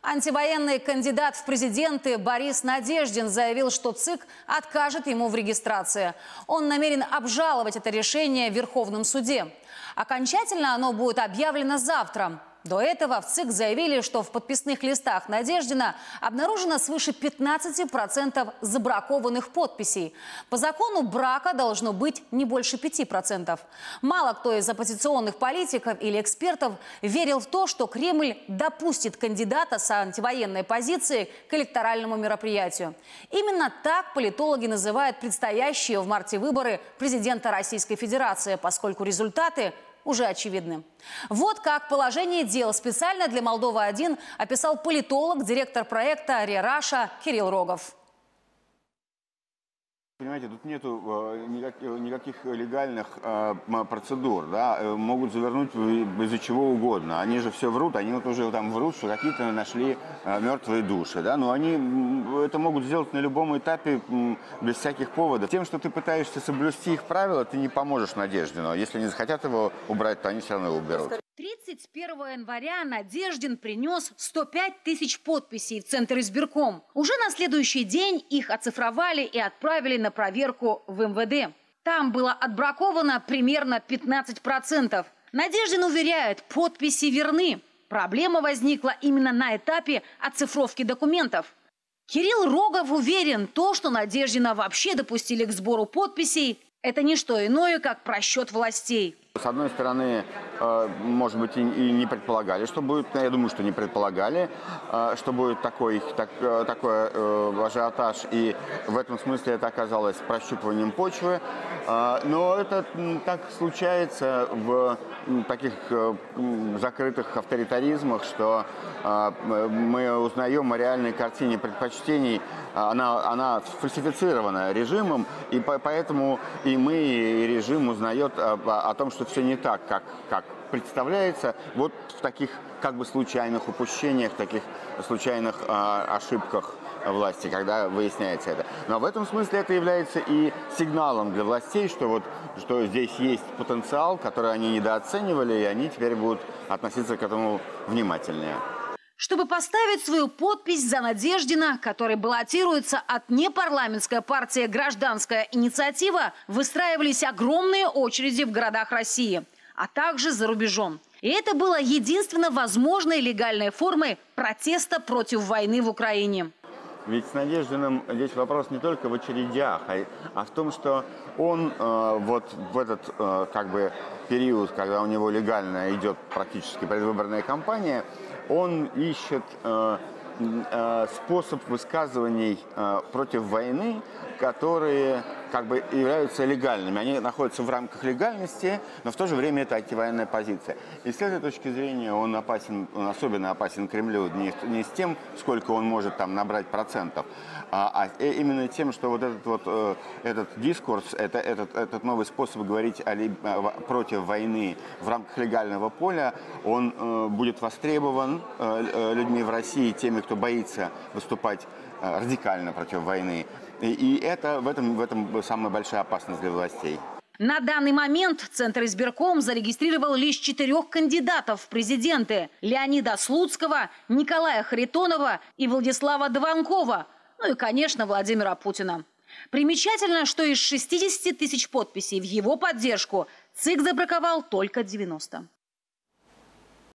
Антивоенный кандидат в президенты Борис Надеждин заявил, что ЦИК откажет ему в регистрации. Он намерен обжаловать это решение в Верховном суде. Окончательно оно будет объявлено завтра. До этого в ЦИК заявили, что в подписных листах Надеждина обнаружено свыше 15% забракованных подписей. По закону брака должно быть не больше 5%. Мало кто из оппозиционных политиков или экспертов верил в то, что Кремль допустит кандидата с антивоенной позицией к электоральному мероприятию. Именно так политологи называют предстоящие в марте выборы президента Российской Федерации, поскольку результаты уже очевидны. Вот как положение дел специально для Молдовы-1 описал политолог, директор проекта «Ре-Раша» Кирилл Рогов. Понимаете, тут нету никаких легальных процедур, да, могут завернуть из-за чего угодно. Они же все врут, они вот уже там врут, что какие-то нашли мертвые души, да, но они это могут сделать на любом этапе без всяких поводов. Тем, что ты пытаешься соблюсти их правила, ты не поможешь Надеждину. Если они захотят его убрать, то они все равно его уберут. 31 января Надеждин принес 105 тысяч подписей в Центр избирком. Уже на следующий день их оцифровали и отправили на проверку в МВД. Там было отбраковано примерно 15%. Надеждин уверяет, подписи верны. Проблема возникла именно на этапе оцифровки документов. Кирилл Рогов уверен, то, что Надеждина вообще допустили к сбору подписей, это не что иное, как просчет властей. С одной стороны, может быть, и не предполагали, что будет, я думаю, что не предполагали, что будет такой ажиотаж, и в этом смысле это оказалось прощупыванием почвы. Но это так случается в таких закрытых авторитаризмах, что мы узнаем о реальной картине предпочтений, она фальсифицирована режимом, и поэтому и мы, и режим узнает о том, что все не так, как представляется, вот в таких как бы случайных упущениях, таких случайных ошибках власти, когда выясняется это. Но в этом смысле это является и сигналом для властей, что здесь есть потенциал, который они недооценивали, и они теперь будут относиться к этому внимательнее. Чтобы поставить свою подпись за Надеждина, который баллотируется от непарламентской партии «Гражданская инициатива», выстраивались огромные очереди в городах России, а также за рубежом. И это было единственно возможной легальной формой протеста против войны в Украине. Ведь с Надеждиным здесь вопрос не только в очередях, а в том, что он вот в этот как бы период, когда у него легально идет практически предвыборная кампания, он ищет способ высказываний против войны, которые как бы являются легальными. Они находятся в рамках легальности, но в то же время это антивоенная позиция. И с этой точки зрения он особенно опасен Кремлю не с тем, сколько он может там набрать процентов, а именно тем, что вот этот дискурс, этот новый способ говорить против войны в рамках легального поля, он будет востребован людьми в России, теми, кто боится выступать радикально против войны. И это в этом самая большая опасность для властей. На данный момент Центр избирком зарегистрировал лишь 4 кандидатов в президенты: Леонида Слуцкого, Николая Харитонова и Владислава Дованкова. Ну и, конечно, Владимира Путина. Примечательно, что из 60 тысяч подписей в его поддержку ЦИК забраковал только 90.